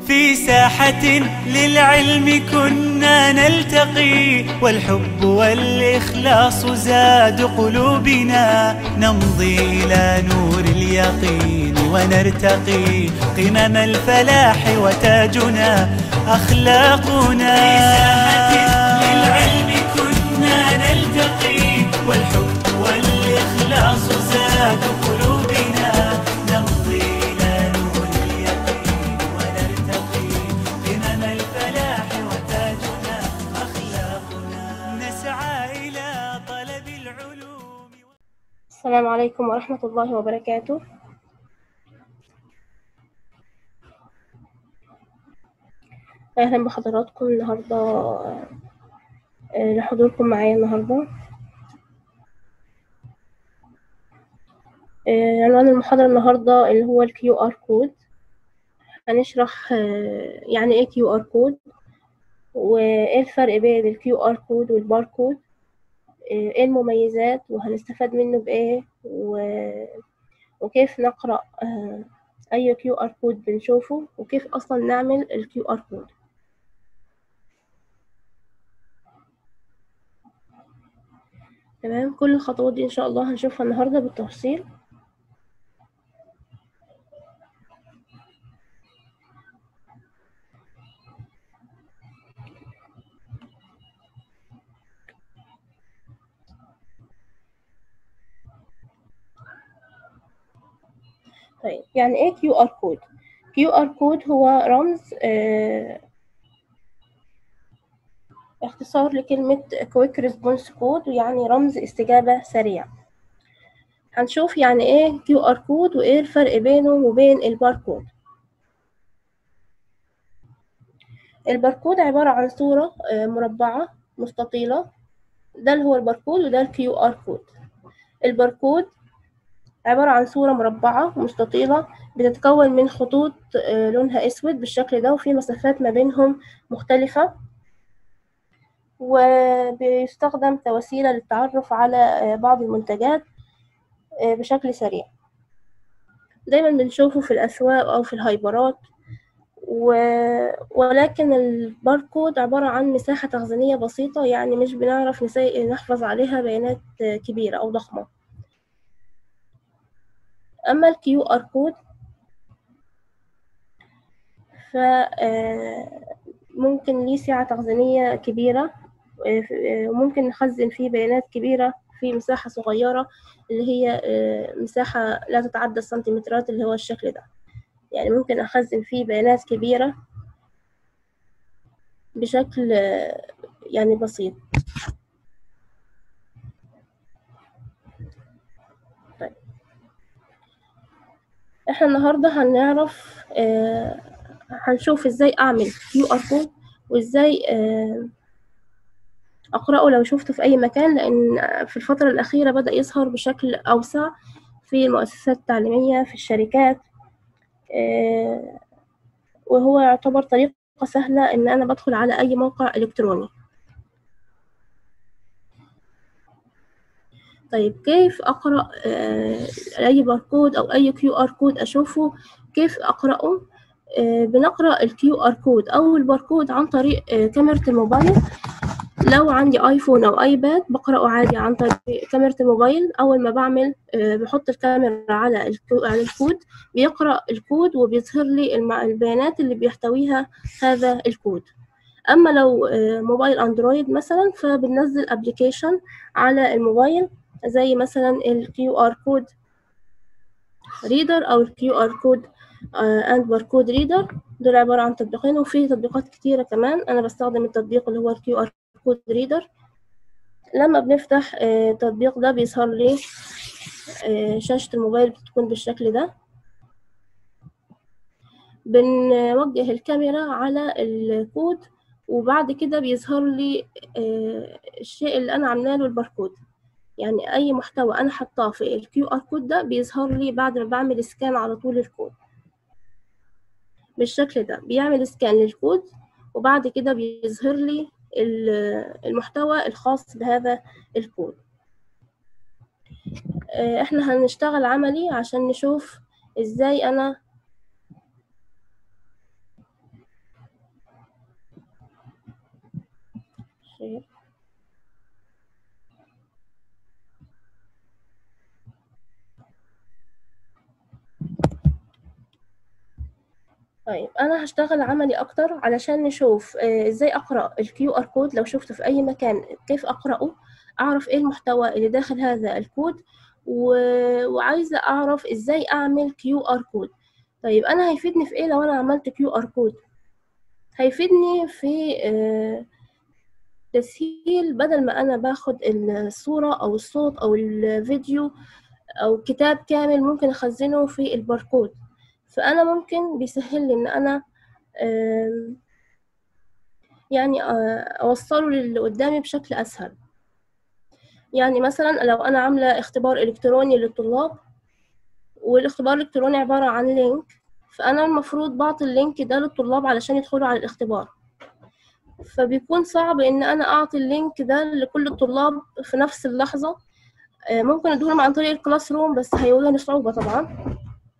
في ساحة للعلم كنا نلتقي، والحب والإخلاص زاد قلوبنا، نمضي إلى نور اليقين ونرتقي قمم الفلاح وتاجنا أخلاقنا. في ساحة للعلم كنا نلتقي، والحب والإخلاص زاد قلوبنا، نمضي إلى نور اليقين ونرتقي قمم الفلاح وتاجنا أخلاقنا، نسعى إلى طلب العلوم. السلام عليكم ورحمة الله وبركاته. أهلا بحضراتكم النهاردة لحضوركم معايا النهاردة. عنوان المحاضرة النهاردة اللي هو ال QR code. هنشرح يعني ايه QR code، وايه الفرق بين ال QR code والباركود، ايه المميزات وهنستفاد منه بايه، وكيف نقرأ اي QR code بنشوفه، وكيف اصلا نعمل ال QR code. تمام، كل الخطوات دي ان شاء الله هنشوفها النهاردة بالتفصيل. طيب، يعني ايه QR code؟ QR code هو رمز اختصار لكلمة Quick Response Code، ويعني رمز استجابة سريع. هنشوف يعني ايه QR code وايه الفرق بينه وبين الباركود. الباركود عبارة عن صورة مربعة مستطيلة، ده اللي هو الباركود وده ال QR code. الباركود عبارة عن صورة مربعة مستطيلة بتتكون من خطوط لونها اسود بالشكل ده، وفي مسافات ما بينهم مختلفة، وبيستخدم كوسيلة للتعرف على بعض المنتجات بشكل سريع. دايما بنشوفه في الأسواق أو في الهايبرات، ولكن الباركود عبارة عن مساحة تخزينية بسيطة، يعني مش بنعرف نحفظ عليها بيانات كبيرة أو ضخمة. أما ال QR code فممكن ليه سعة تخزينية كبيرة، وممكن نخزن فيه بيانات كبيرة في مساحة صغيرة، اللي هي مساحة لا تتعدى السنتيمترات، اللي هو الشكل ده. يعني ممكن أخزن فيه بيانات كبيرة بشكل يعني بسيط. طيب، احنا النهاردة هنعرف هنشوف ازاي أعمل QR code، وازاي أقرأه لو شفته في أي مكان، لأن في الفترة الأخيرة بدأ يظهر بشكل أوسع في المؤسسات التعليمية، في الشركات، وهو يعتبر طريقة سهلة إن أنا بدخل على أي موقع إلكتروني. طيب، كيف أقرأ أي باركود أو أي QR code أشوفه؟ كيف أقرأه؟ بنقرأ ال QR code أو الباركود عن طريق كاميرا الموبايل. لو عندي ايفون او ايباد بقرأه عادي عن طريق كاميرا الموبايل. اول ما بعمل بحط الكاميرا على الكود، بيقرأ الكود وبيظهر لي البيانات اللي بيحتويها هذا الكود. اما لو موبايل اندرويد مثلا، فبننزل ابلكيشن على الموبايل زي مثلا ال QR code reader او ال QR code and barcode reader. دول عبارة عن تطبيقين، وفي تطبيقات كتيرة كمان. انا بستخدم التطبيق اللي هو ال QR code reader. لما بنفتح التطبيق ده بيظهر لي شاشة الموبايل بتكون بالشكل ده. بنوجه الكاميرا على الكود، وبعد كده بيظهر لي الشيء اللي أنا عاملاه له الباركود. يعني أي محتوى أنا حطاه في ال QR code ده بيظهر لي بعد ما بعمل سكان على طول الكود بالشكل ده. بيعمل سكان للكود وبعد كده بيظهر لي المحتوى الخاص بهذا الكود. احنا هنشتغل عملي عشان نشوف ازاي انا شير. طيب أنا هشتغل عملي أكتر علشان نشوف إزاي أقرأ الكيو آر كود. لو شفته في أي مكان كيف أقرأه، أعرف إيه المحتوى اللي داخل هذا الكود، وعايزة أعرف إزاي أعمل كيو آر كود. طيب أنا هيفيدني في إيه لو أنا عملت كيو آر كود؟ هيفيدني في تسهيل، بدل ما أنا باخد الصورة أو الصوت أو الفيديو أو كتاب كامل ممكن أخزنه في الباركود، فأنا ممكن بيسهل لي إن أنا يعني أوصله للي قدامي بشكل أسهل. يعني مثلا لو أنا عاملة اختبار إلكتروني للطلاب، والاختبار الإلكتروني عبارة عن لينك، فأنا المفروض بعطي اللينك ده للطلاب علشان يدخلوا على الاختبار، فبيكون صعب إن أنا أعطي اللينك ده لكل الطلاب في نفس اللحظة. ممكن أدولهم عن طريق الكلاس روم، بس هيواجهني صعوبة طبعا.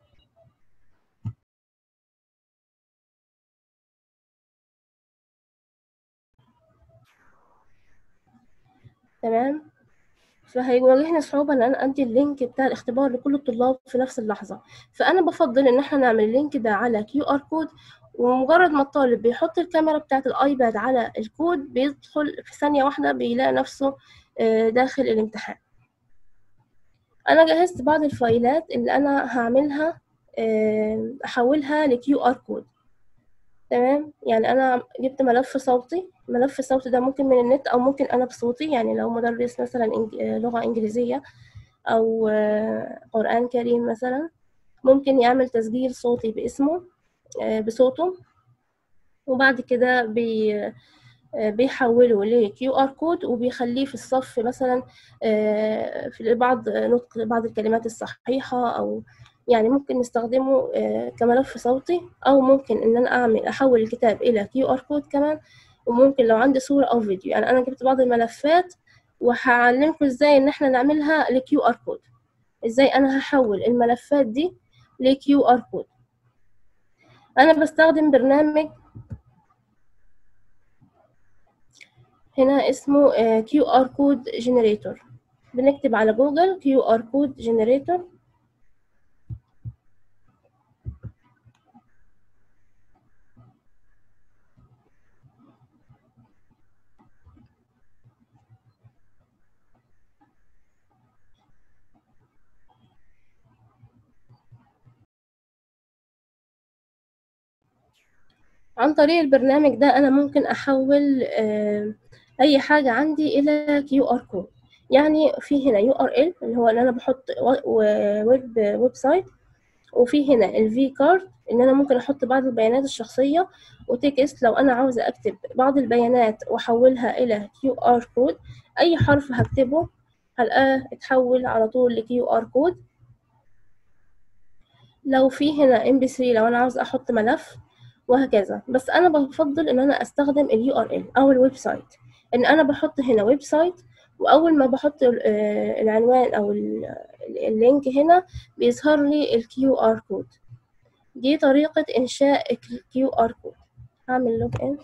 تمام، فهيواجهني صعوبة إن أنا أدي اللينك بتاع الاختبار لكل الطلاب في نفس اللحظة. فأنا بفضل إن احنا نعمل اللينك ده على QR كود، ومجرد ما الطالب بيحط الكاميرا بتاعة الآيباد على الكود بيدخل في ثانية واحدة بيلاقي نفسه داخل الامتحان. أنا جهزت بعض الفايلات اللي أنا هعملها أحولها لQR كود. تمام، يعني أنا جبت ملف صوتي. الملف الصوتي ده ممكن من النت أو ممكن أنا بصوتي، يعني لو مدرس مثلا لغة إنجليزية أو قرآن كريم مثلا، ممكن يعمل تسجيل صوتي باسمه بصوته، وبعد كده بيحوله ل QR كود وبيخليه في الصف مثلا في بعض نطق بعض الكلمات الصحيحة، أو يعني ممكن نستخدمه كملف صوتي، أو ممكن إن أنا أحول الكتاب إلى QR كود كمان، وممكن لو عندي صورة أو فيديو. يعني أنا جبت بعض الملفات وهعلمكم إزاي إن احنا نعملها ل QR كود، إزاي أنا هحول الملفات دي ل QR كود. أنا بستخدم برنامج هنا اسمه QR كود جنريتور. بنكتب على جوجل QR كود جنريتور، عن طريق البرنامج ده أنا ممكن أحول أي حاجة عندي إلى QR كود. يعني في هنا URL اللي هو اللي أنا بحط ويب سايت، وفي هنا الفي كارد إن أنا ممكن أحط بعض البيانات الشخصية، وتكست لو أنا عاوزة أكتب بعض البيانات وأحولها إلى QR كود. أي حرف هكتبه هلقاه اتحول على طول ل QR كود. لو في هنا MP3 لو أنا عاوزة أحط ملف، وهكذا. بس أنا بفضل إن أنا أستخدم ال URL أو الويب سايت، إن أنا بحط هنا ويب سايت، وأول ما بحط العنوان أو اللينك هنا بيظهر لي ال QR كود. دي طريقة إنشاء ال QR كود. هعمل لوج إن.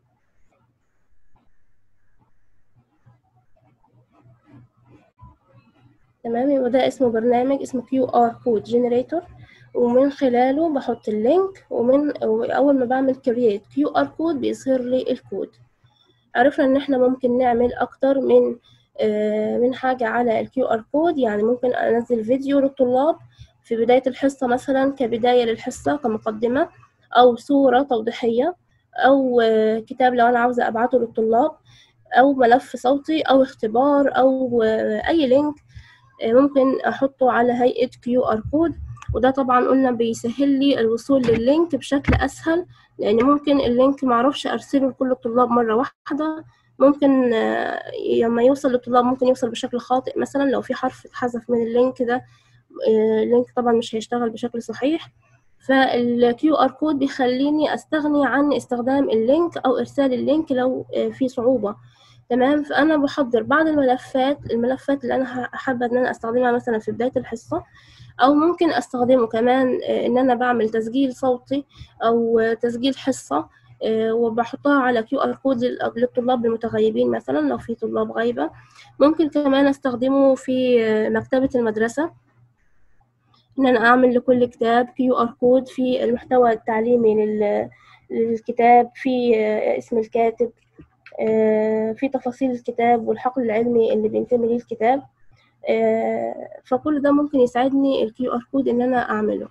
تمام، يبقى ده اسمه برنامج اسمه QR كود جنريتور، ومن خلاله بحط اللينك، أول ما بعمل create QR كود بيظهر لي الكود. عرفنا ان احنا ممكن نعمل اكتر من حاجة على ال QR كود. يعني ممكن انزل فيديو للطلاب في بداية الحصة مثلا كبداية للحصة كمقدمة، او صورة توضيحية، او كتاب لو انا عاوزة ابعته للطلاب، او ملف صوتي، او اختبار، او اي لينك ممكن احطه على هيئة QR كود. وده طبعا قلنا بيسهل لي الوصول لللينك بشكل اسهل، لان ممكن اللينك معرفش ارسله لكل الطلاب مرة واحدة. ممكن لما يوصل للطلاب ممكن يوصل بشكل خاطئ، مثلا لو في حرف اتحذف من اللينك ده اللينك طبعا مش هيشتغل بشكل صحيح. فال QR كود بيخليني استغني عن استخدام اللينك او ارسال اللينك لو في صعوبة. تمام، فأنا بحضر بعض الملفات اللي أنا حابة إن أنا أستخدمها مثلا في بداية الحصة، أو ممكن أستخدمه كمان إن أنا بعمل تسجيل صوتي أو تسجيل حصة وبحطها على QR كود للطلاب المتغيبين مثلا لو في طلاب غايبة. ممكن كمان استخدمه في مكتبة المدرسة، ان انا اعمل لكل كتاب QR كود في المحتوى التعليمي للكتاب، في اسم الكاتب، في تفاصيل الكتاب والحقل العلمي اللي بينتمي ليه الكتاب. فكل ده ممكن يساعدني الQR كود ان انا اعمله.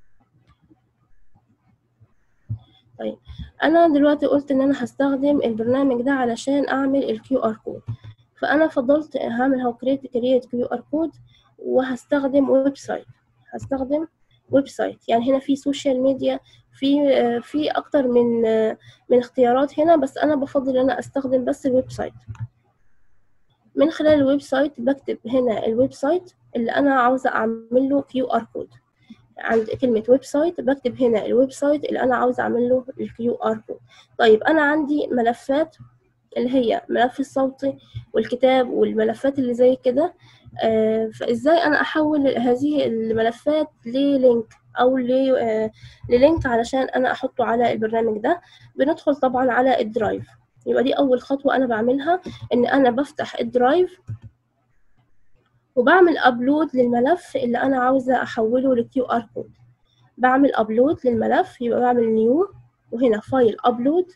طيب انا دلوقتي قلت ان انا هستخدم البرنامج ده علشان اعمل الQR كود، فانا فضلت هعمل هو create QR كود وهستخدم ويب سايت. هستخدم ويب سايت، يعني هنا في سوشيال ميديا، في اكتر من اختيارات هنا، بس انا بفضل ان انا استخدم بس الويب سايت. من خلال الويب سايت بكتب هنا الويب سايت اللي انا عاوزه اعمل له QR كود. عند كلمة ويب سايت بكتب هنا الويب سايت اللي أنا عاوز أعمل له QR كود. طيب أنا عندي ملفات اللي هي ملف الصوتي والكتاب والملفات اللي زي كده، فإزاي أنا أحول هذه الملفات للينك أو للينك علشان أنا أحطه على البرنامج ده؟ بندخل طبعا على الدرايف. يبقى دي أول خطوة أنا بعملها، إن أنا بفتح الدرايف وبعمل أبلود للملف اللي أنا عاوزة أحوله لQR كود. بعمل أبلود للملف، يبقى بعمل نيو وهنا فايل أبلود،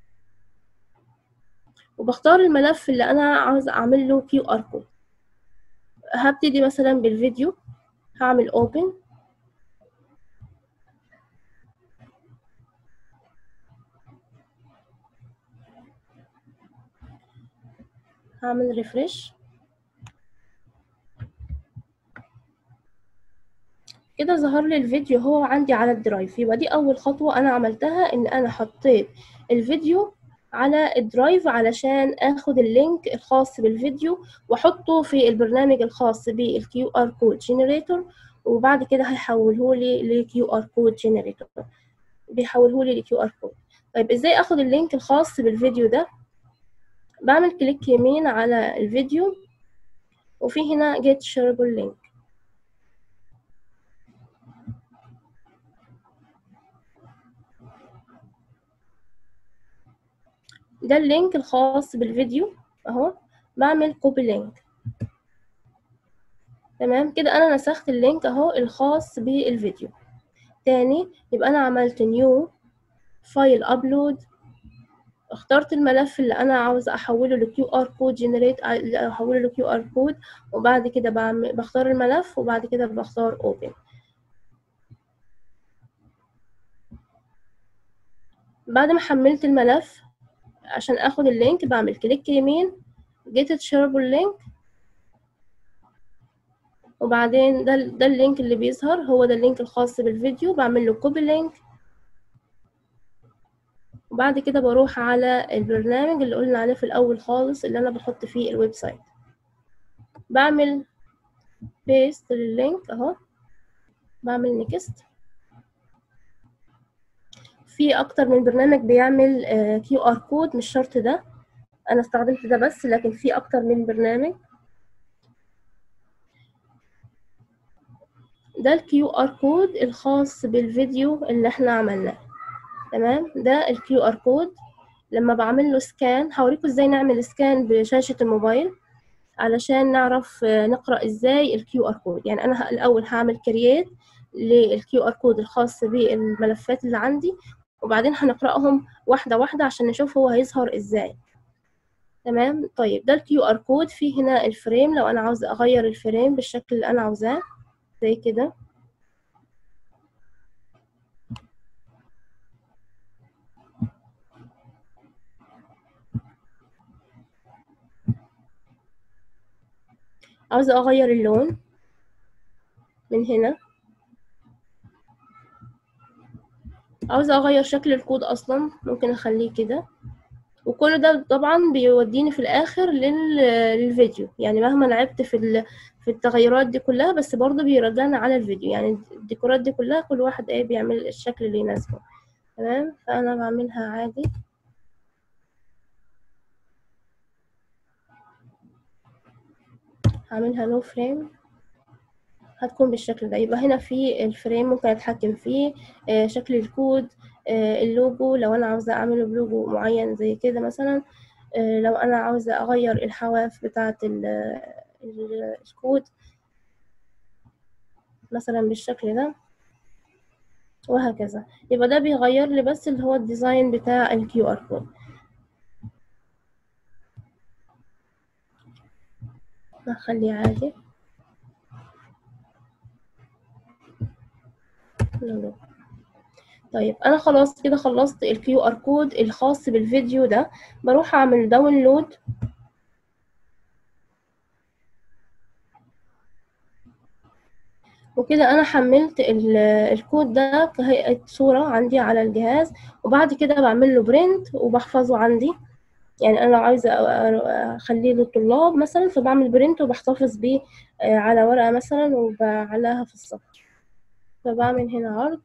وبختار الملف اللي أنا عاوزة أعمل له QR كود. هبتدي مثلا بالفيديو، هعمل Open، هعمل ريفرش. كده ظهر لي الفيديو هو عندي على الدرايف. يبقى دي أول خطوة أنا عملتها، إن أنا حطيت الفيديو على الدرايف علشان اخد اللينك الخاص بالفيديو واحطه في البرنامج الخاص بالQR كود جنريتور، وبعد كده هيحوله لي QR كود جنريتور، بيحوله لي QR كود. طيب ازاي اخد اللينك الخاص بالفيديو ده؟ بعمل كليك يمين على الفيديو وفي هنا get shareable link. ده اللينك الخاص بالفيديو اهو، بعمل كوبي لينك. تمام كده انا نسخت اللينك اهو الخاص بالفيديو. تاني يبقى انا عملت نيو فايل ابلود، اخترت الملف اللي انا عاوزه احوله لQR كود جنريت، احوله لQR كود، وبعد كده بختار الملف وبعد كده بختار اوبن. بعد ما حملت الملف عشان اخد اللينك بعمل كليك يمين get shareable link، وبعدين ده اللينك اللي بيظهر هو ده اللينك الخاص بالفيديو، بعمل له كوبي لينك، وبعد كده بروح على البرنامج اللي قلنا عليه في الاول خالص اللي انا بحط فيه الويب سايت، بعمل بيست لللينك اهو، بعمل نيكست. في اكتر من برنامج بيعمل QR كود، مش شرط ده، انا استخدمت ده بس، لكن في اكتر من برنامج. ده الQR كود الخاص بالفيديو اللي احنا عملناه. تمام، ده الQR كود. لما بعمل له سكان، هوريكم ازاي نعمل سكان بشاشة الموبايل علشان نعرف نقرأ ازاي الQR كود. يعني انا الاول هعمل كرييت للQR كود الخاص بالملفات اللي عندي، وبعدين هنقرأهم واحدة واحدة عشان نشوف هو هيظهر ازاي. تمام. طيب ده الQR كود. في هنا الفريم، لو انا عاوزة اغير الفريم بالشكل اللي انا عاوزاه زي كده. عاوزة اغير اللون من هنا، عاوزة اغير شكل الكود اصلا ممكن اخليه كده. وكل ده طبعا بيوديني في الاخر للفيديو، يعني مهما لعبت في التغيرات دي كلها بس برضه بيرجعنا على الفيديو. يعني الديكورات دي كلها كل واحد بيعمل الشكل اللي يناسبه. تمام، فانا بعملها عادي. هعملها نو فريم، هتكون بالشكل ده. يبقى هنا في الفريم ممكن اتحكم فيه، شكل الكود، اللوجو لو انا عاوزة اعمله بلوجو معين زي كده مثلا. لو انا عاوزة اغير الحواف بتاعة الكود مثلا بالشكل ده وهكذا. يبقى ده بيغير لي بس اللي هو الديزاين بتاع الكيو ار كود. هخليه عادي. طيب انا خلاص كده خلصت الكيو ار كود الخاص بالفيديو ده. بروح اعمل داونلود، وكده انا حملت الكود ده كهيئة صورة عندي على الجهاز. وبعد كده بعمل له برنت وبحفظه عندي. يعني انا لو عايزة اخليه للطلاب مثلا فبعمل برنت وبحتفظ بيه على ورقة مثلا وبعلقها في الصف. فبعمل هنا عرض.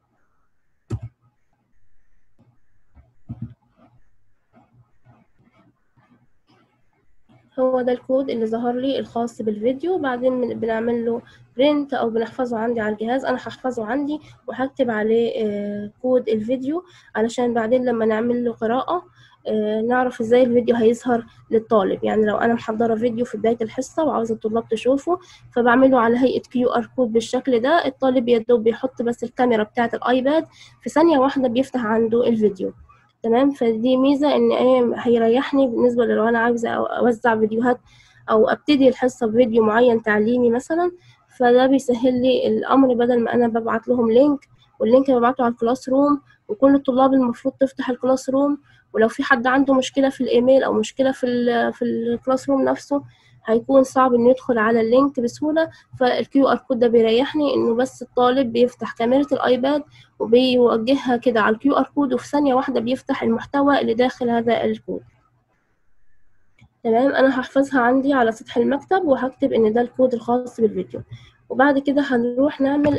هو ده الكود اللي ظهر لي الخاص بالفيديو. بعدين بنعمل له برنت او بنحفظه عندي على الجهاز. انا هحفظه عندي وهكتب عليه كود الفيديو علشان بعدين لما نعمل له قراءة نعرف ازاي الفيديو هيظهر للطالب. يعني لو انا محضرة فيديو في بداية الحصة وعاوزة الطلاب تشوفه فبعمله على هيئة كيو ار كود بالشكل ده. الطالب يدوب بيحط بس الكاميرا بتاعة الايباد في ثانية واحدة بيفتح عنده الفيديو. تمام. فدي ميزة ان ايه هيريحني بالنسبة لو انا عاوزة اوزع فيديوهات او ابتدي الحصة بفيديو معين تعليمي مثلا. فده بيسهل لي الامر بدل ما انا ببعت لهم لينك واللينك ببعته على الكلاس روم وكل الطلاب المفروض تفتح الكلاس روم. ولو في حد عنده مشكلة في الايميل او مشكلة في الكلاس روم نفسه هيكون صعب انه يدخل على اللينك بسهولة. فالكيو ار كود ده بيريحني انه بس الطالب بيفتح كاميرا الايباد وبيوجهها كده على الكيو ار كود وفي ثانية واحدة بيفتح المحتوى اللي داخل هذا الكود. تمام. انا هحفظها عندي على سطح المكتب وهكتب ان ده الكود الخاص بالفيديو. وبعد كده هنروح نعمل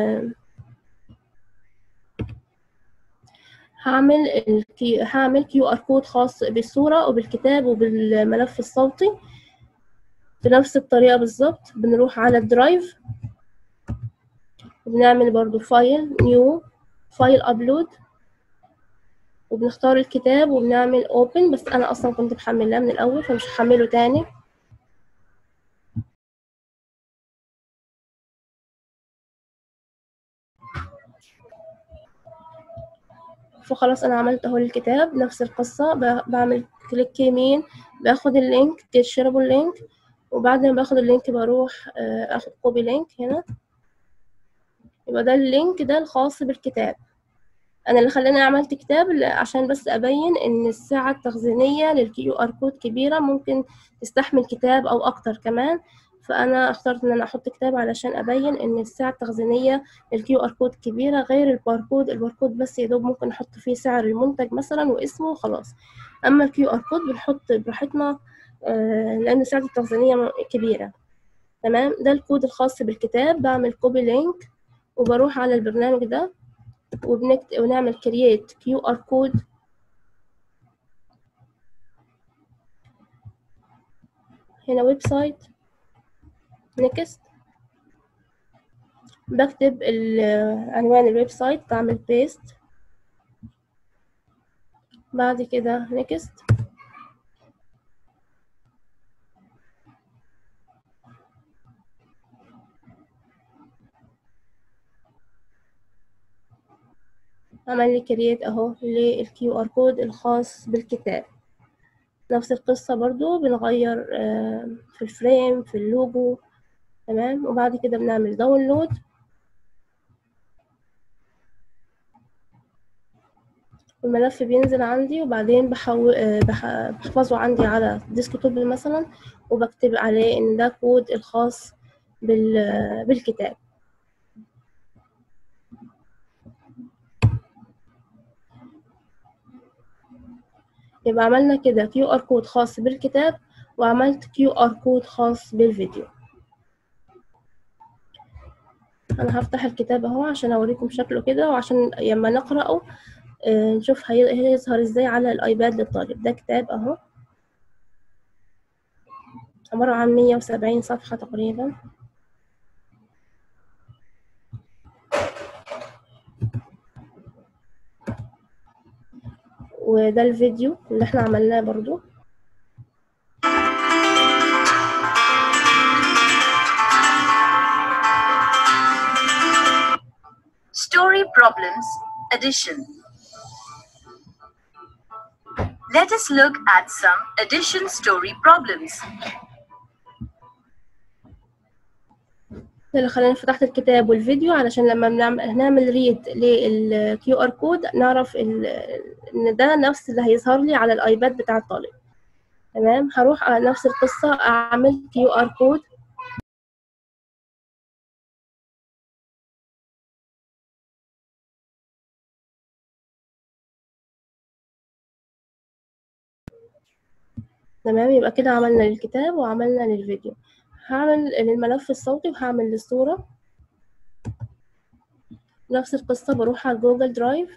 هعمل كيو ار كود خاص بالصورة وبالكتاب وبالملف الصوتي بنفس الطريقة بالظبط. بنروح على الدرايف وبنعمل برضو فايل نيو فايل ابلود وبنختار الكتاب وبنعمل open. بس انا اصلا كنت محملاه من الاول فمش هحمله تاني. فخلاص انا عملت اهو الكتاب نفس القصة. بعمل كليك يمين باخد اللينك تشربوا اللينك. وبعد ما باخد اللينك بروح اخد كوبي لينك هنا. يبقى ده اللينك ده الخاص بالكتاب. انا اللي خلاني عملت كتاب عشان بس ابين ان السعة التخزينية للكيو ار كود كبيرة ممكن تستحمل كتاب او اكتر كمان. فانا اخترت ان انا احط كتاب علشان ابين ان السعة التخزينية للكيو ار كود كبيرة غير الباركود. الباركود بس يدوب ممكن نحط فيه سعر المنتج مثلا واسمه وخلاص. اما الكيو ار كود بنحط براحتنا لان السعة التخزينية كبيرة. تمام. ده الكود الخاص بالكتاب. بعمل كوبي لينك وبروح على البرنامج ده ونعمل create QR code. هنا ويب سايت next. بكتب عنوان الويب سايت بعمل paste. بعد كده next. عمل لي create اهو للكيو ار كود الخاص بالكتاب. نفس القصة برضو بنغير في الفريم في اللوجو. تمام. وبعد كده بنعمل داونلود. الملف بينزل عندي وبعدين بحفظه عندي على ديسكتوب مثلا وبكتب عليه ان ده كود الخاص بالكتاب. يبقى عملنا كده كيو ار كود خاص بالكتاب وعملت كيو ار كود خاص بالفيديو. انا هفتح الكتاب اهو عشان اوريكم شكله كده وعشان لما نقرأه نشوف هيظهر ازاي على الايباد للطالب. ده كتاب اهو عبارة عن 170 صفحة تقريبا. وده الفيديو اللي احنا عملناه برضو. Story problems addition. Let us look at some addition story problems. ده اللي خلاني فتحت الكتاب والفيديو علشان لما نعمل ريد للكيو ار كود نعرف ان ده نفس اللي هيظهر لي على الايباد بتاع الطالب. تمام، هروح على نفس القصة اعمل كيو ار كود. تمام، يبقى كده عملنا للكتاب وعملنا للفيديو. هعمل للملف الصوتي وهعمل للصورة نفس القصة. بروح على جوجل درايف،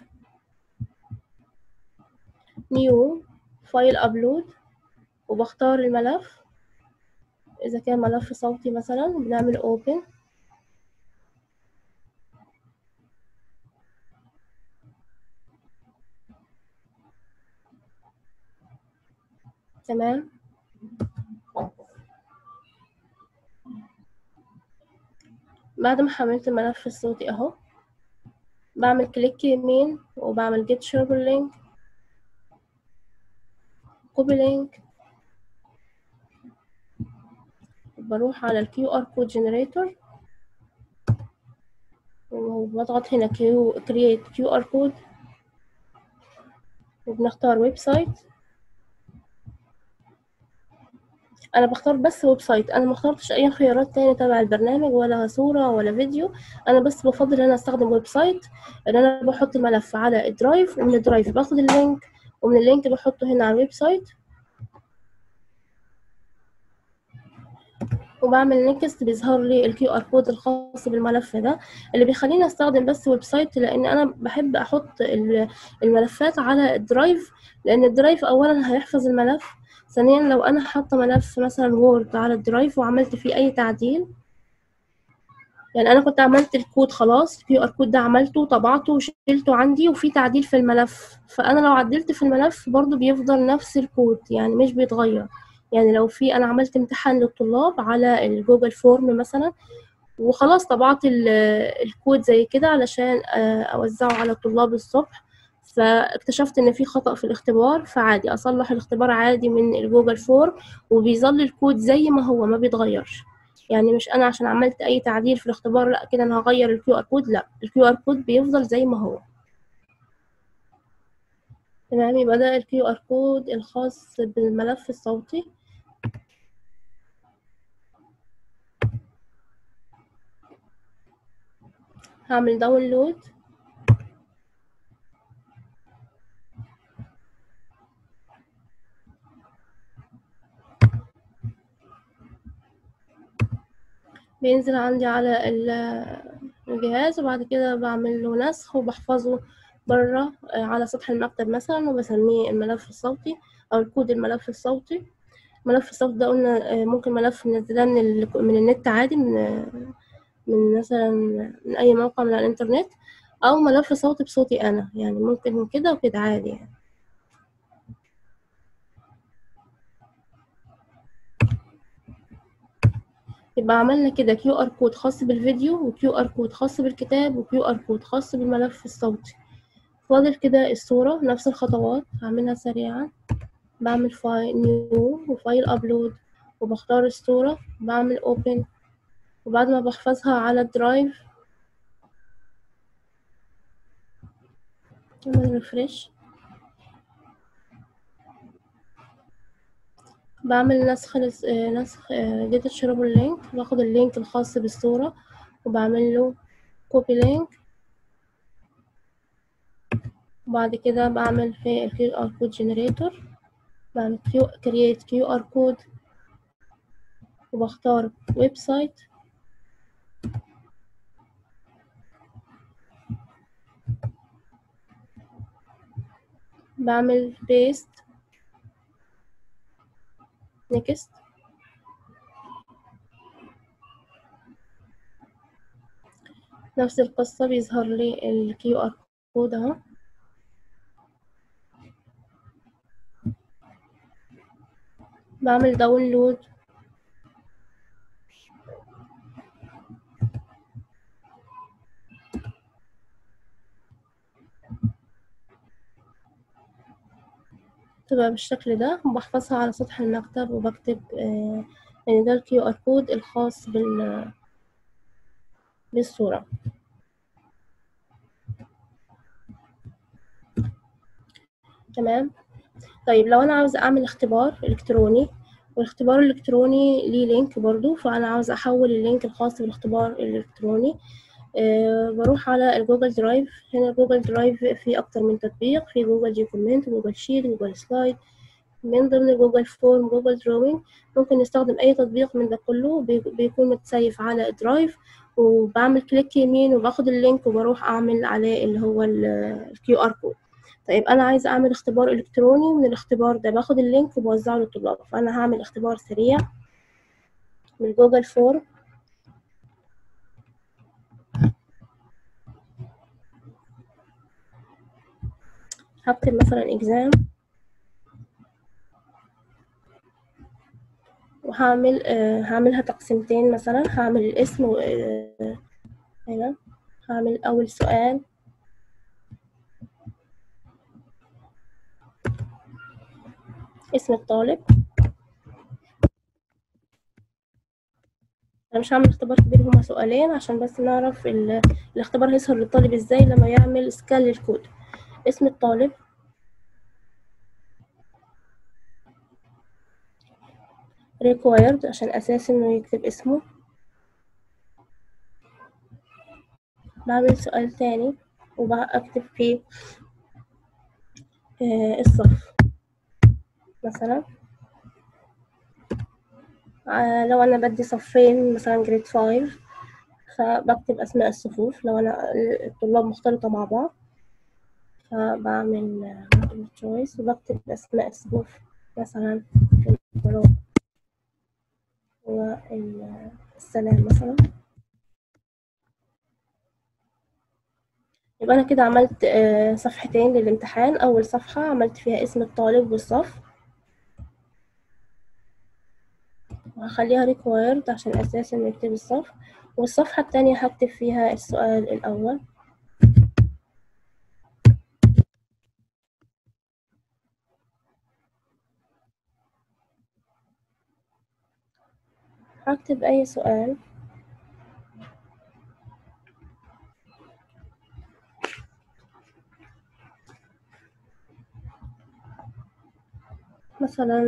نيو، فايل ابلود، وبختار الملف. اذا كان ملف صوتي مثلا بنعمل اوبن. تمام، بعد ما حملت الملف الصوتي اهو بعمل كليك يمين وبعمل get shareable link، copy link، بروح على ال QR code generator وبضغط هنا create QR code وبنختار ويب سايت. انا بختار بس ويب سايت، انا ما اخترتش اي خيارات تاني تبع البرنامج ولا صورة ولا فيديو. انا بس بفضل ان انا استخدم ويب سايت، ان انا بحط الملف على الدرايف ومن الدرايف باخد اللينك ومن اللينك بحطه هنا على الويب سايت وبعمل نيكست. بيظهر لي الكيو ار كود الخاص بالملف ده اللي بيخليني استخدم بس ويب سايت، لان انا بحب احط الملفات على الدرايف، لان الدرايف اولا هيحفظ الملف، ثانيا لو انا حاطه ملف مثلا وورد على الدرايف وعملت فيه اي تعديل، يعني انا كنت عملت الكود خلاص، الكيو ار كود ده عملته طبعته وشيلته عندي وفي تعديل في الملف، فانا لو عدلت في الملف برضو بيفضل نفس الكود يعني مش بيتغير. يعني لو في انا عملت امتحان للطلاب على الجوجل فورم مثلا وخلاص طبعت الكود زي كده علشان اوزعه على الطلاب الصبح، فاكتشفت ان في خطأ في الاختبار، فعادي اصلح الاختبار عادي من الجوجل فورم وبيظل الكود زي ما هو ما بيتغيرش. يعني مش انا عشان عملت اي تعديل في الاختبار لا كده انا هغير الكيو ار كود، لا الكيو ار كود بيفضل زي ما هو. تمام، يبقى ده الكيو ار كود الخاص بالملف الصوتي. هعمل داونلود. بينزل عندي على الجهاز وبعد كده بعمل له نسخ وبحفظه بره على سطح المكتب مثلا وبسميه الملف الصوتي او الكود الملف الصوتي. الملف الصوتي ده قلنا ممكن ملف ننزله من النت عادي، من مثلا من اي موقع من على الانترنت، او ملف صوتي بصوتي انا، يعني ممكن من كده وكده عادي يعني. يبقى عملنا كده كيو ار كود خاص بالفيديو وكيو ار كود خاص بالكتاب وكيو ار كود خاص بالملف الصوتي. فاضل كده الصورة، نفس الخطوات هعملها سريعا. بعمل فايل نيو وفايل ابلود وبختار الصورة، بعمل اوبن وبعد ما بحفظها على الدرايف بعمل ريفرش، بعمل نسخ جيت شيرابل لينك، باخد اللينك الخاص بالصورة وبعمل له كوبي لينك، وبعد كده بعمل في الكيو ار كود جنريتور بعمل كرييت كيو ار كود وبختار ويب سايت، بعمل بيست نيكست. نفس القصة بيظهر لي الكيو ار كود اهو. بعمل داونلود. تبقى بالشكل ده، وبحفظها على سطح المكتب، وبكتب يعني ده الQR كود الخاص بالصورة. تمام. طيب لو أنا عاوزة أعمل اختبار إلكتروني، والاختبار الإلكتروني ليه لينك برضو، فأنا عاوزة أحول اللينك الخاص بالاختبار الإلكتروني. بروح على الجوجل درايف. هنا جوجل درايف فيه أكتر من تطبيق، في جوجل دوكيمنت، جوجل شيت، جوجل سلايد، من ضمن جوجل فورم، جوجل دروينج. ممكن نستخدم أي تطبيق من ده كله، بيكون متسيف على درايف، وبعمل كليك يمين وباخد اللينك وبروح أعمل عليه اللي هو الQR كود. طيب أنا عايزة أعمل اختبار إلكتروني، ومن الاختبار ده باخد اللينك وبوزعه للطلاب. فأنا هعمل اختبار سريع من جوجل فورم. هكتب مثلا إكزام، هعملها تقسيمتين. مثلا هعمل الاسم هنا هعمل أول سؤال اسم الطالب. أنا مش هعمل اختبار كبير، هما سؤالين عشان بس نعرف الاختبار هيظهر للطالب ازاي لما يعمل سكان للكود. اسم الطالب، required عشان أساسي إنه يكتب اسمه. بعمل سؤال تاني وبكتب فيه الصف مثلا. لو أنا بدي صفين مثلا جريد 5، فبكتب أسماء الصفوف. لو أنا الطلاب مختلطة مع بعض، فبعمل choice وبكتب أسماء الصفوف مثلا الجروب والسلام مثلا. يبقى أنا كده عملت صفحتين للامتحان. أول صفحة عملت فيها اسم الطالب والصف، وهخليها required عشان أساسا نكتب الصف. والصفحة التانية هكتب فيها السؤال الأول. هكتب أي سؤال، مثلا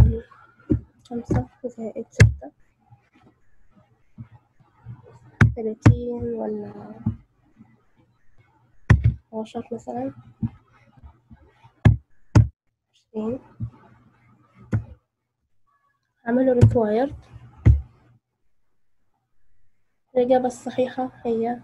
5+6=30 ولا 12 مثلا 20. هعمله required. الإجابة الصحيحة هي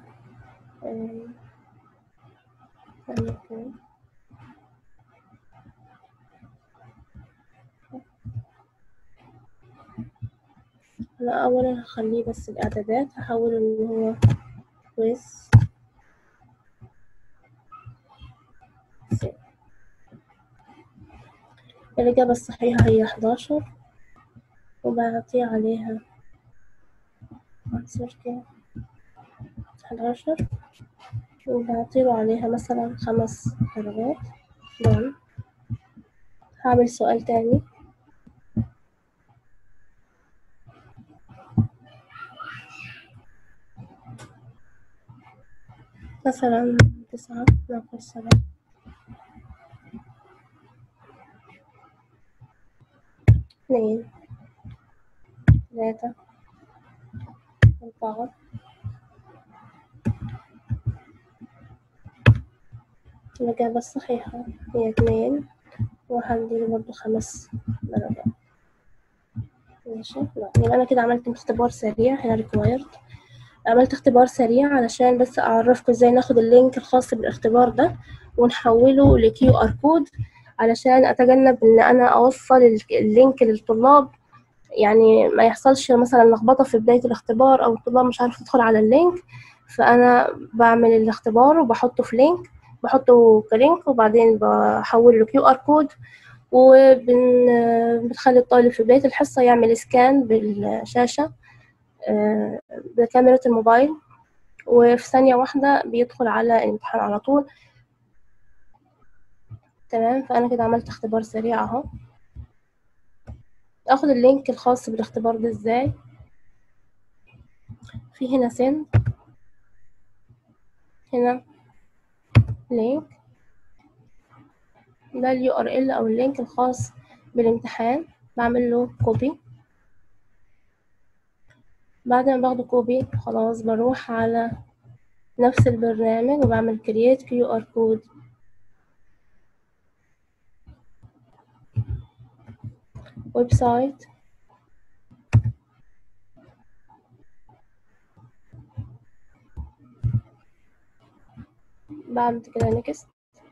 أنا أولا هخليه بس الإعدادات، هحوله إن هو quiz. الإجابة الصحيحة هي 11، وبعطيه عليها 11 وبعطيله عليها مثلا 5 درجات. هعمل سؤال تاني مثلا 9 ناقص 7 2 3 4. الإجابة الصحيحة هي 2، وهنديله برضه 5 درجات. ماشي. يبقى أنا كده عملت اختبار سريع هنا required. عملت اختبار سريع علشان بس أعرفكم ازاي ناخد اللينك الخاص بالاختبار ده ونحوله لQR كود، علشان أتجنب إن أنا أوصل اللينك للطلاب، يعني ما يحصلش مثلا لخبطة في بداية الاختبار أو الطلاب مش عارف تدخل على اللينك. فأنا بعمل الاختبار وبحطه في لينك، بحطه كلينك وبعدين بحوله لQR كود، وبنخلي الطالب في بداية الحصة يعمل سكان بالشاشة بكاميرا الموبايل، وفي ثانية واحدة بيدخل على الامتحان على طول. تمام، فأنا كده عملت اختبار سريع اهو. اخد اللينك الخاص بالاختبار ده ازاي؟ في هنا سند، هنا لينك، ده اليو ار ال او اللينك الخاص بالامتحان. بعمل له كوبي. بعد ما باخده كوبي خلاص بروح على نفس البرنامج وبعمل create QR code ويب سايت. بعمل كده نيكست.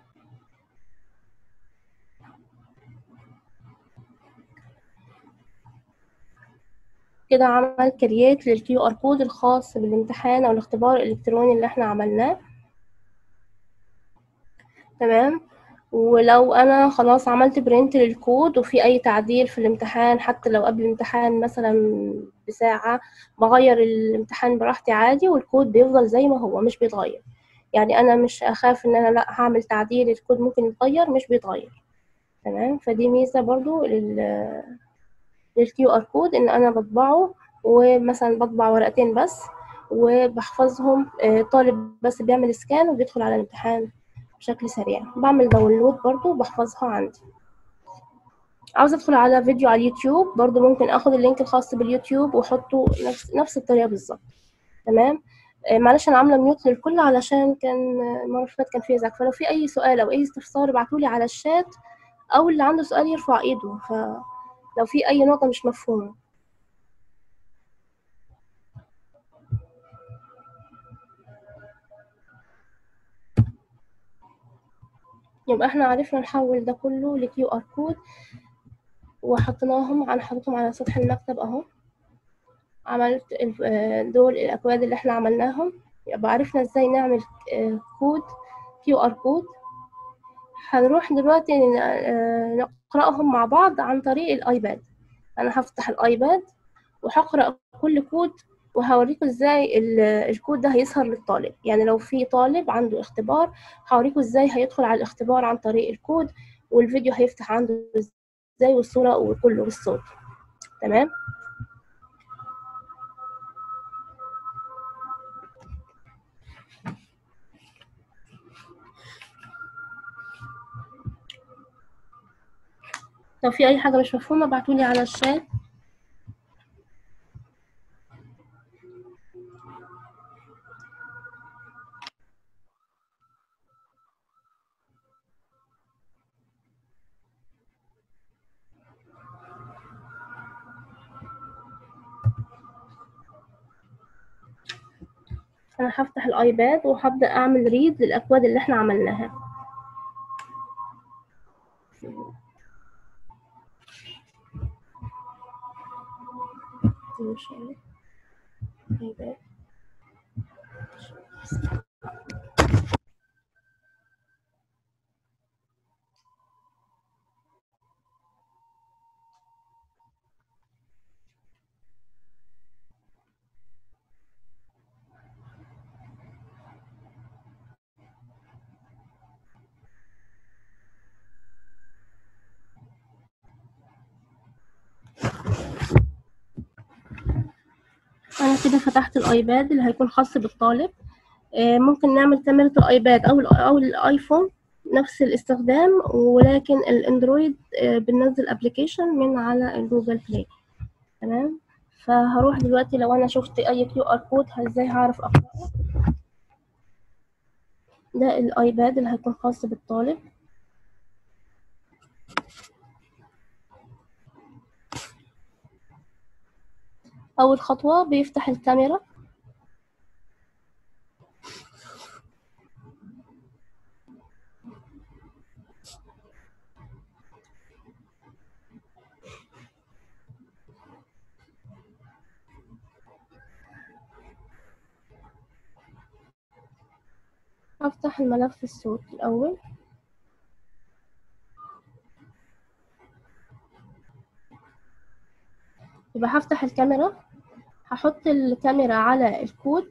كده عمل كرييت للكيو ار كود الخاص بالامتحان او الاختبار الالكتروني اللي احنا عملناه. تمام، ولو انا خلاص عملت برنت للكود وفي اي تعديل في الامتحان، حتى لو قبل الامتحان مثلا بساعة، بغير الامتحان براحتي عادي والكود بيفضل زي ما هو مش بيتغير. يعني انا مش اخاف ان انا لا هعمل تعديل الكود ممكن يتغير، مش بيتغير. تمام، فدي ميزة برضو للكيو ار كود، ان انا بطبعه ومثلا بطبع ورقتين بس وبحفظهم. طالب بس بيعمل سكان وبيدخل على الامتحان بشكل سريع. بعمل داونلود برضو وبحفظها عندي. عاوزة ادخل على فيديو على اليوتيوب برضو ممكن اخد اللينك الخاص باليوتيوب واحطه نفس الطريقة بالظبط. تمام، معلش انا عامله ميوت للكل علشان كان المره اللي فاتت كان فيها زعل، فلو في اي سؤال او اي استفسار ابعتولي على الشات، او اللي عنده سؤال يرفع ايده فلو في اي نقطه مش مفهومه. يبقى احنا عرفنا نحول ده كله لكيو ار كود وحطيناهم حطيتهم على سطح المكتب اهو. عملت دول الاكواد اللي احنا عملناهم. يبقى عرفنا ازاي نعمل كود كيو ار كود. هنروح دلوقتي نقرأهم مع بعض عن طريق الايباد. انا هفتح الايباد وهقرأ كل كود وهوريكم ازاي الكود ده هيظهر للطالب. يعني لو في طالب عنده اختبار هوريكم ازاي هيدخل على الاختبار عن طريق الكود، والفيديو هيفتح عنده ازاي والصورة وكله بالصوت. تمام، لو في اي حاجة مش مفهومة ابعتولي على الشات. انا هفتح الايباد وهبدأ اعمل ريد للاكواد اللي احنا عملناها. انا كده فتحت الايباد اللي هيكون خاص بالطالب. ممكن نعمل كاميرا الايباد او الايفون نفس الاستخدام، ولكن الاندرويد بننزل ابلكيشن من على الجوجل بلاي. تمام، فهروح دلوقتي لو انا شفت اي كيو ار كود ازاي هعرف اقراه. ده الايباد اللي هيكون خاص بالطالب. اول خطوة بيفتح الكاميرا. هفتح الملف الصوت الاول. يبقى هفتح الكاميرا، هحط الكاميرا على الكود،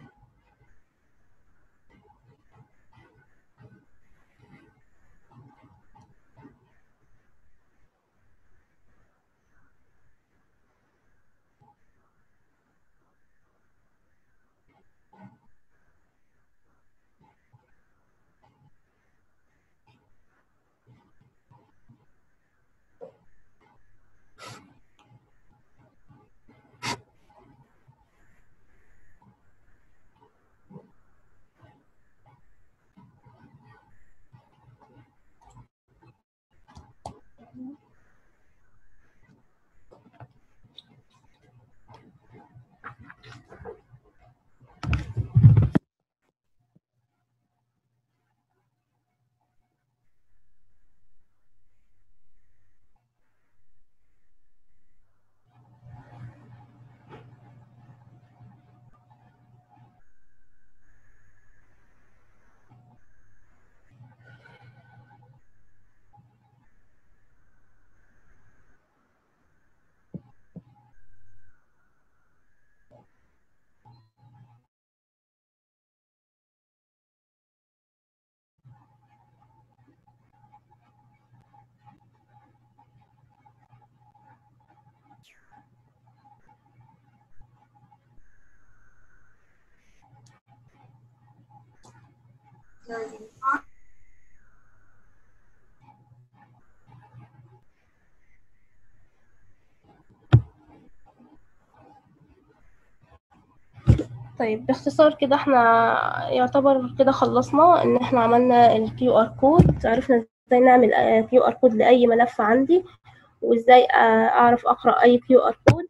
طيب باختصار كده احنا يعتبر كده خلصنا ان احنا عملنا الكيو ار كود، عرفنا ازاي نعمل كيو ار كود لاي ملف عندي، وازاي اعرف اقرا اي كيو ار كود،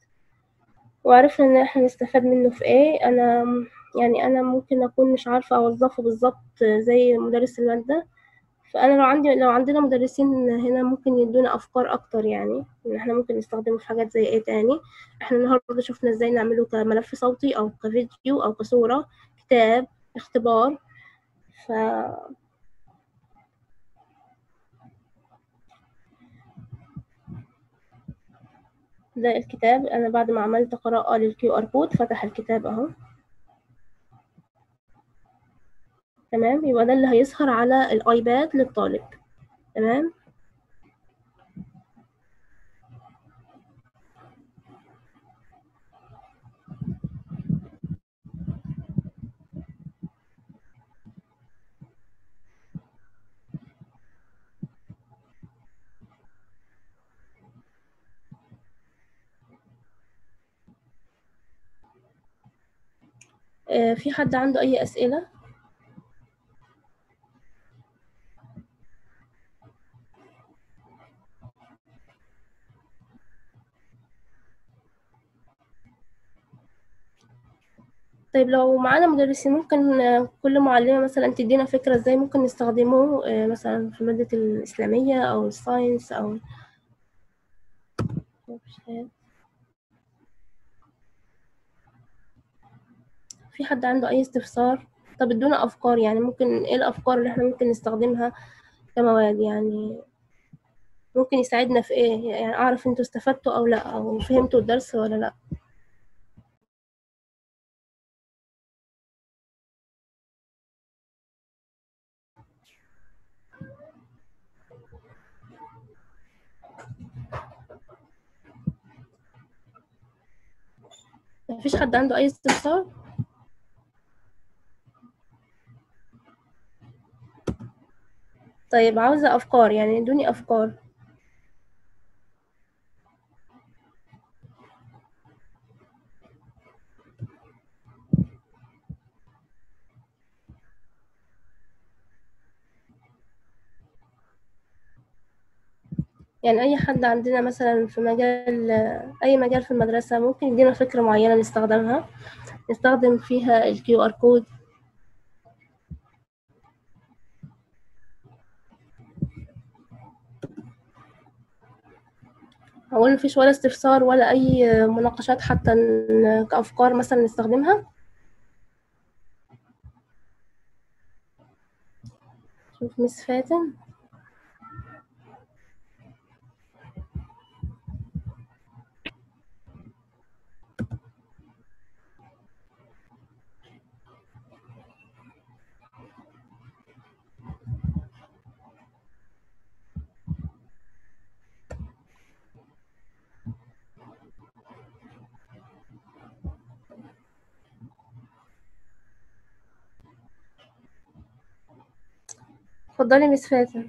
وعرفنا ان احنا نستفاد منه في ايه. انا ممكن اكون مش عارفه اوظفه بالظبط زي مدرس الماده، فانا لو عندنا مدرسين هنا ممكن يدونا افكار اكتر، يعني ان احنا ممكن نستخدمه في حاجات زي ايه تاني. احنا النهارده شفنا ازاي نعمله كملف صوتي او كفيديو او كصورة، كتاب، اختبار. ف ده الكتاب، انا بعد ما عملت قراءة للكيو ار كود فتح الكتاب اهو. تمام، يبقى ده اللي هيظهر على الايباد للطالب. تمام. في حد عنده اي اسئلة؟ طيب لو معانا مدرسين ممكن كل معلمة مثلا تدينا فكرة ازاي ممكن نستخدمه مثلا في مادة الإسلامية أو الساينس أو في حد عنده أي استفسار؟ طب ادونا أفكار، يعني ممكن ايه الأفكار اللي احنا ممكن نستخدمها كمواد، يعني ممكن يساعدنا في ايه، يعني أعرف انتوا استفدتوا أو لأ، أو فهمتوا الدرس ولا لأ. مفيش حد عنده أي استفسار؟ طيب عاوزة أفكار، يعني ادوني أفكار. يعني أي حد عندنا مثلا في مجال، أي مجال في المدرسة ممكن يدينا فكرة معينة نستخدمها، نستخدم فيها الكيو ار كود. هو مفيش ولا استفسار ولا أي مناقشات حتى كأفكار مثلا نستخدمها؟ شوف مس فاتن. اتفضلي مس فاتن.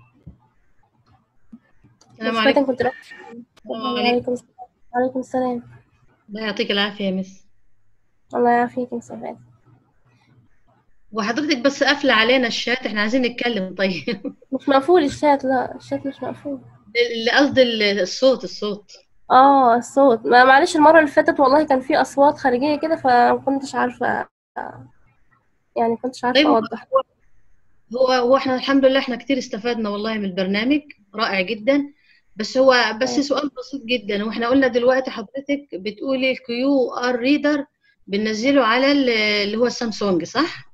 السلام مس عليكم. فاتن كنت السلام عليكم. عليكم السلام. وعليكم السلام. الله يعطيك العافية يا مس. الله يعافيك مس فاتن. وحضرتك بس قافلة علينا الشات، احنا عايزين نتكلم طيب. مش مقفول الشات، لا الشات مش مقفول. اللي قصدي الصوت. الصوت، معلش المرة اللي فاتت والله كان في أصوات خارجية كده فمكنتش عارفة، يعني كنتش عارفة طيب أوضح. هو احنا الحمد لله احنا كتير استفدنا والله من البرنامج، رائع جدا. بس هو سؤال بسيط جدا، واحنا قلنا دلوقتي حضرتك بتقولي الكيو ار ريدر بننزله على اللي هو السامسونج صح؟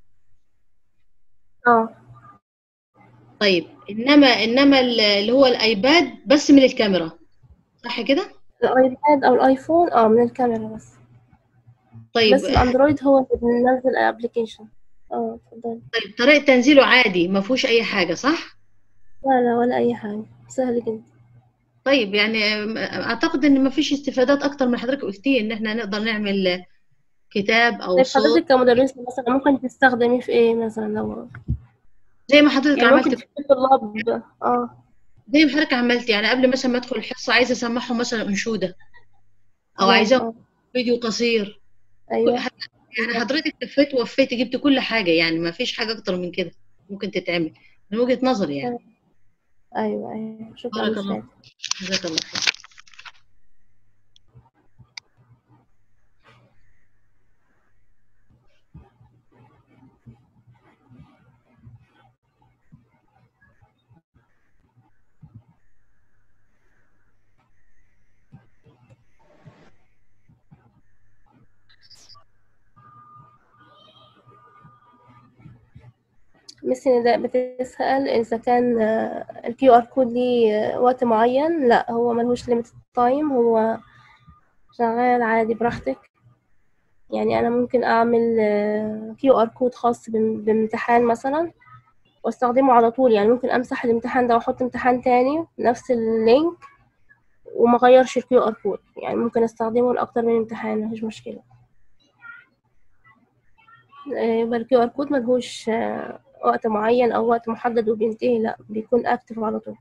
طيب انما اللي هو الايباد بس من الكاميرا صح كده؟ الآيباد أو الآيفون من الكاميرا بس. طيب بس الأندرويد هو اللي بننزل أبليكيشن. اتفضلي. طيب طريقة تنزيله عادي ما فيهوش أي حاجة صح؟ لا ولا أي حاجة، سهل جدا. طيب يعني أعتقد إن ما فيش استفادات أكتر من حضرتك قلتيه، إن إحنا نقدر نعمل كتاب أو طيب صوت. حضرتك كمدرسة مثلا ممكن تستخدميه في إيه مثلا؟ لو زي ما حضرتك يعني ممكن عملت تفيد الطلاب. زي ما حضرتك عملت، يعني قبل مثلا ما أدخل الحصة عايزة أسمعهم مثلا أنشودة أو تمام. عايزاهم فيديو قصير. أيوه. يعني حضرتك لفيت ووفيت جبت كل حاجة، يعني ما فيش حاجة أكتر من كده ممكن تتعمل من وجهة نظري يعني. أيوه شكرا بارك مس الله فاتن. جزاك الله خير. مس نداء بتسأل إذا كان ال QR كود ليه وقت معين. لا هو ملهوش limited time، هو شغال عادي براحتك. يعني أنا ممكن أعمل QR كود خاص بامتحان مثلا واستخدمه على طول. يعني ممكن أمسح الامتحان ده وأحط امتحان تاني نفس اللينك وما غيرش ال QR كود. يعني ممكن أستخدمه لأكتر من امتحان، مفيش مشكلة. يبقى ال QR كود ملهوش وقت معين أو وقت محدد وبينتهي، لا بيكون أكتف على طول.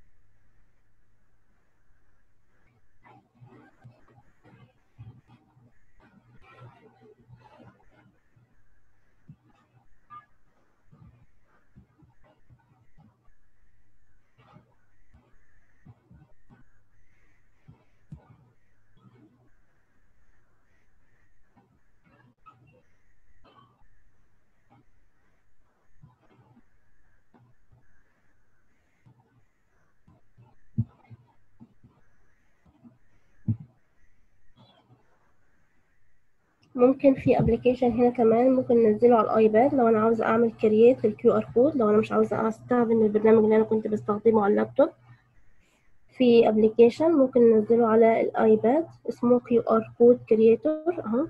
ممكن في ابلكيشن هنا كمان ممكن ننزله على الايباد لو انا عاوزه اعمل كرييت للكيو ار كود، لو انا مش عاوزه استخدم البرنامج اللي انا كنت بستخدمه على اللابتوب. في ابلكيشن ممكن ننزله على الايباد اسمه كيو ار كود كرييتور اهو.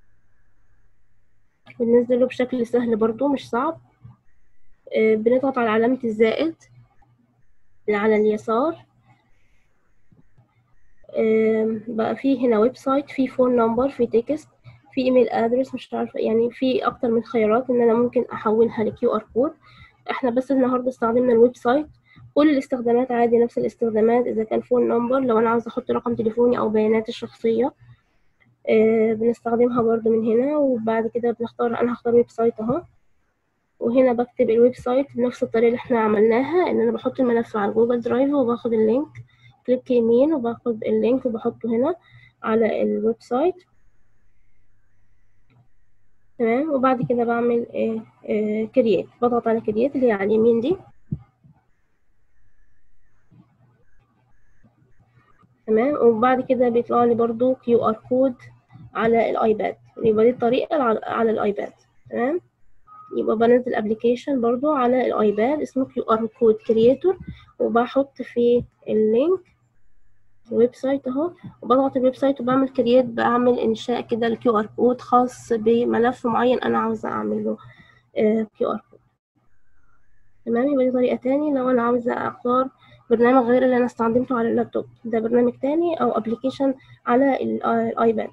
بننزله بشكل سهل برضو مش صعب. بنضغط على علامة الزائد اللي على اليسار. بقى فيه هنا ويب سايت، فيه فون نمبر، فيه تكست، في ايميل ادرس، مش عارفه يعني في اكتر من خيارات ان انا ممكن احولها لكيو ار كود. احنا بس النهارده استخدمنا الويب سايت. كل الاستخدامات عادي نفس الاستخدامات، اذا كان فون نمبر لو انا عاوزه احط رقم تليفوني او بياناتي الشخصيه بنستخدمها برضو من هنا. وبعد كده بنختار، انا هختار ويب سايت اهو، وهنا بكتب الويب سايت بنفس الطريقه اللي احنا عملناها، ان انا بحط الملف على جوجل درايف وباخد اللينك، كليك يمين وباخد اللينك وبحطه هنا على الويب سايت. تمام. وبعد كده بعمل كرييت، بضغط على كرييت اللي هي على اليمين دي. تمام. وبعد كده بيطلع لي برضو كيو ار كود على الايباد، يبقى دي الطريقه على الايباد. تمام. يبقى بنزل ابلكيشن برضو على الايباد اسمه كيو ار كود كرييتور، وبحط فيه اللينك الويب سايت اهو، وبضغط الويب سايت وبعمل كرييت، بعمل انشاء كده الكيو ار كود خاص بملف معين انا عاوزه اعمل له كيو ار كود. تمام. يبقى دي طريقه تاني لو انا عاوزه اختار برنامج غير اللي انا استخدمته على اللابتوب، ده برنامج تاني او ابلكيشن على الايباد.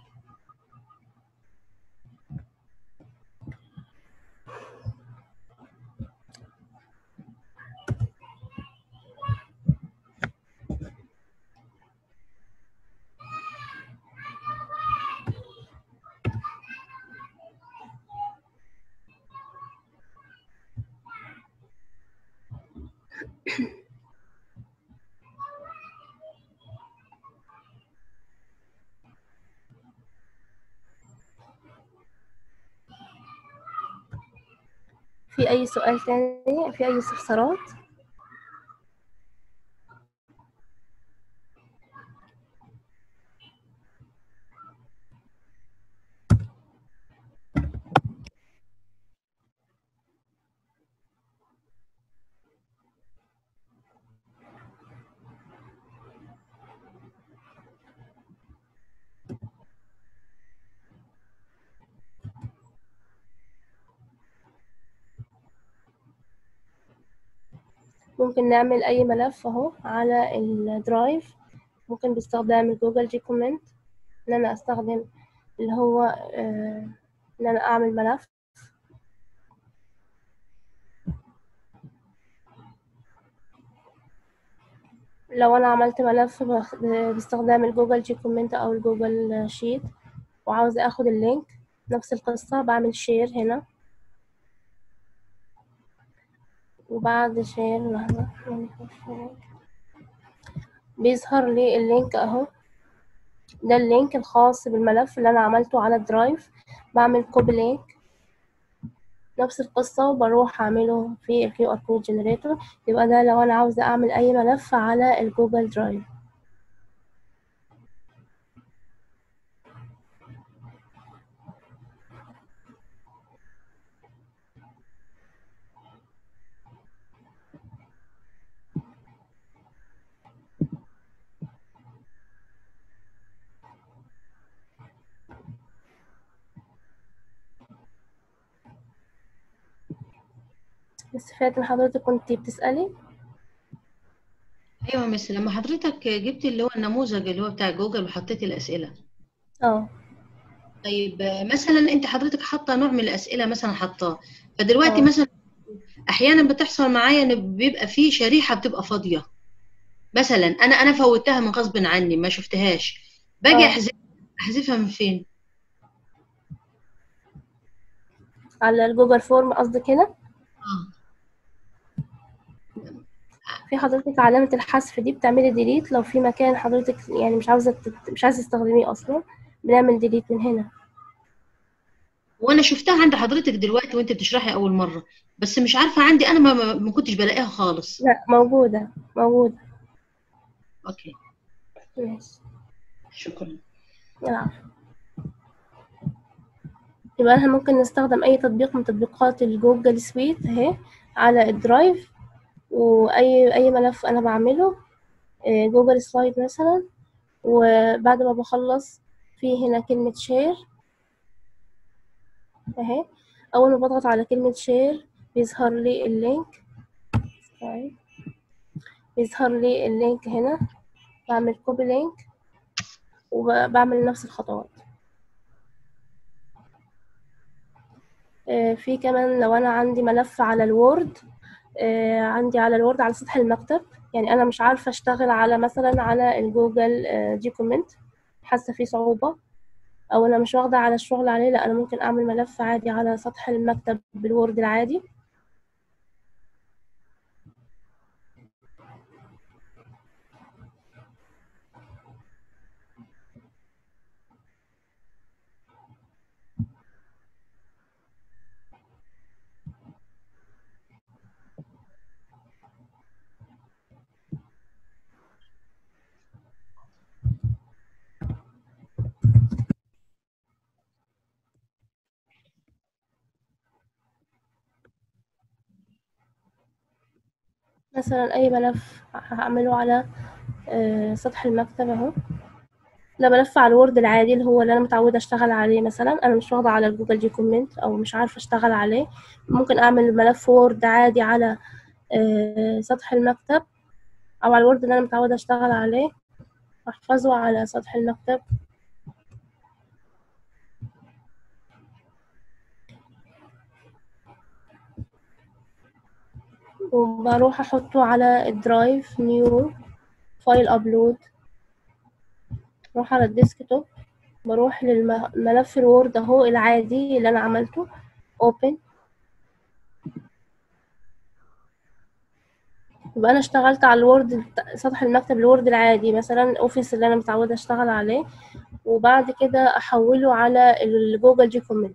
في أي سؤال تاني؟ في أي استفسارات؟ ممكن نعمل أي ملف أهو على الدرايف، ممكن باستخدام الجوجل دوكيومنت إن أنا أستخدم اللي هو إن أنا أعمل ملف. لو أنا عملت ملف باستخدام الجوجل دوكيومنت أو الجوجل شيت وعاوزة أخد اللينك، نفس القصة، بعمل شير هنا، وبعد شير لحظة بيظهر لي اللينك أهو. ده اللينك الخاص بالملف اللي أنا عملته على الدرايف. بعمل كوبي لينك، نفس القصة، وبروح أعمله في ال QR code generator. يبقى ده لو أنا عاوزة أعمل أي ملف على الجوجل درايف. بس فاتن حضرتك كنتي بتسألي؟ ايوه مس، لما حضرتك جبت اللي هو النموذج اللي هو بتاع جوجل وحطيت الاسئله، طيب مثلا انت حضرتك حاطه نوع من الاسئله مثلا حطاه، فدلوقتي مثلا احيانا بتحصل معايا ان بيبقى في شريحه بتبقى فاضيه، مثلا انا فوتها من غصب عني ما شفتهاش، باجي احذفها من فين؟ على الجوجل فورم قصدك هنا؟ في حضرتك علامة الحذف دي بتعملي ديليت لو في مكان حضرتك يعني مش عاوزة تستخدميه أصلا، بنعمل ديليت من هنا. وانا شفتها عند حضرتك دلوقتي وانت بتشرحي اول مره، بس مش عارفه عندي انا ما كنتش بلاقيها خالص. لا، موجودة. اوكي ماشي، شكرا. العفو. يبقى احنا ممكن نستخدم أي تطبيق من تطبيقات الجوجل سويت اهي على الدرايف، وأي ملف أنا بعمله جوجل سلايد مثلا، وبعد ما بخلص في هنا كلمة شير اهي. أول ما بضغط على كلمة شير بيظهر لي اللينك، هنا. بعمل كوبي لينك وبعمل نفس الخطوات. في كمان لو أنا عندي ملف على الوورد، على سطح المكتب، يعني أنا مش عارفة أشتغل على مثلا على الجوجل دوكيومنت، حاسة فيه صعوبة، أو أنا مش واخدة على الشغل عليه، لا، أنا ممكن أعمل ملف عادي على سطح المكتب بالوورد العادي. مثلا أي ملف هعمله على سطح المكتب اهو. ده ملف على الوورد العادي اللي هو اللي انا متعوده اشتغل عليه، مثلا انا مش واخده على الجوجل دوكيومنت او مش عارفه اشتغل عليه، ممكن اعمل ملف وورد عادي على سطح المكتب او على الوورد اللي انا متعوده اشتغل عليه، احفظه على سطح المكتب. وبروح احطه على الدرايف، نيو فايل ابلود، بروح على الديسكتوب، بروح للملف الوورد اهو العادي اللي انا عملته، اوبن. يبقى انا اشتغلت على الوورد، سطح المكتب الوورد العادي مثلا اوفيس اللي انا متعوده اشتغل عليه، وبعد كده احوله على الجوجل جي كومنت.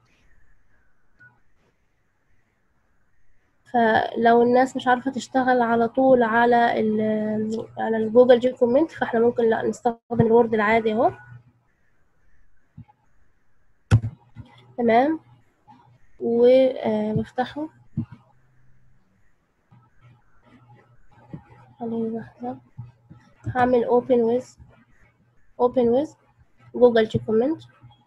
فلو الناس مش عارفه تشتغل على طول على الجوجل جي كومنت، فاحنا ممكن لا نستخدم الوورد العادي اهو. تمام، وبفتحه. خليني لحظة، هعمل open with جوجل جي كومنت.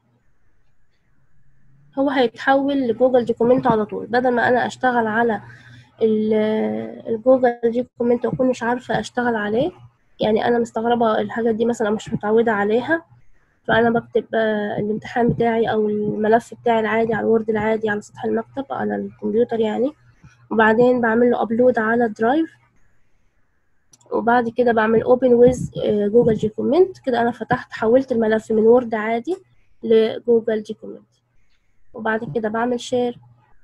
هو هيتحول لجوجل جي كومنت على طول، بدل ما انا اشتغل على الجوجل جي كومنت واكون مش عارفة اشتغل عليه. يعني انا مستغربة الحاجة دي مثلا، مش متعودة عليها، فانا بكتب الامتحان بتاعي او الملف بتاعي العادي على الوورد العادي على سطح المكتب على الكمبيوتر يعني، وبعدين بعمل له ابلود على الدرايف، وبعد كده بعمل open with جوجل جي كومنت. كده انا حولت الملف من وورد عادي لجوجل جي كومنت، وبعد كده بعمل شير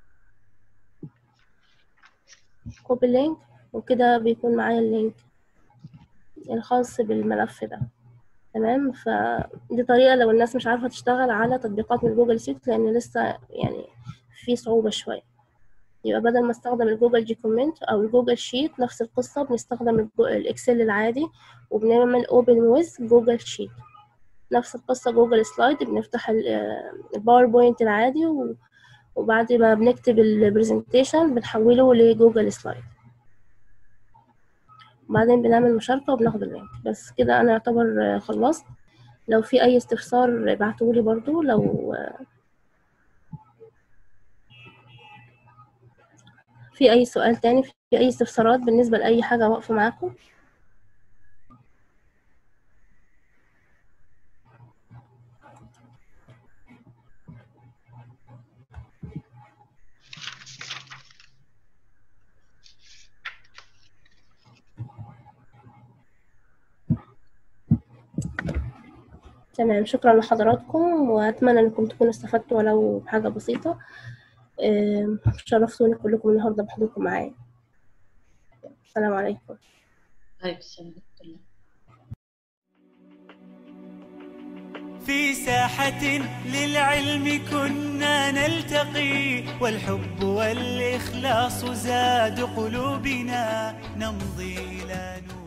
كوبي لينك، وكده بيكون معايا اللينك الخاص بالملف ده. تمام، فدي طريقة لو الناس مش عارفة تشتغل على تطبيقات من جوجل شيت، لأن لسه يعني في صعوبة شوية. يبقى بدل ما استخدم الجوجل جي كومنت أو الجوجل شيت، نفس القصة بنستخدم الإكسل العادي وبنعمل open with جوجل شيت. نفس القصة جوجل سلايد، بنفتح الباوربوينت العادي، وبعد ما بنكتب البرزنتيشن بنحوله لجوجل سلايد، وبعدين بنعمل مشاركة وبناخد اللينك. بس كده أنا يعتبر خلصت. لو في أي استفسار ابعتولي برضو، لو في أي سؤال تاني، في أي استفسارات بالنسبة لأي حاجة واقفة معاكم. تمام، شكرا لحضراتكم، وأتمنى أنكم تكونوا استفدتوا ولو بحاجة بسيطة. شرفتوني كلكم النهاردة بحضوركم معايا. السلام عليكم. عليكم السلام ورحمة الله. في ساحة للعلم كنا نلتقي، والحب والإخلاص زاد قلوبنا، نمضي إلى نور.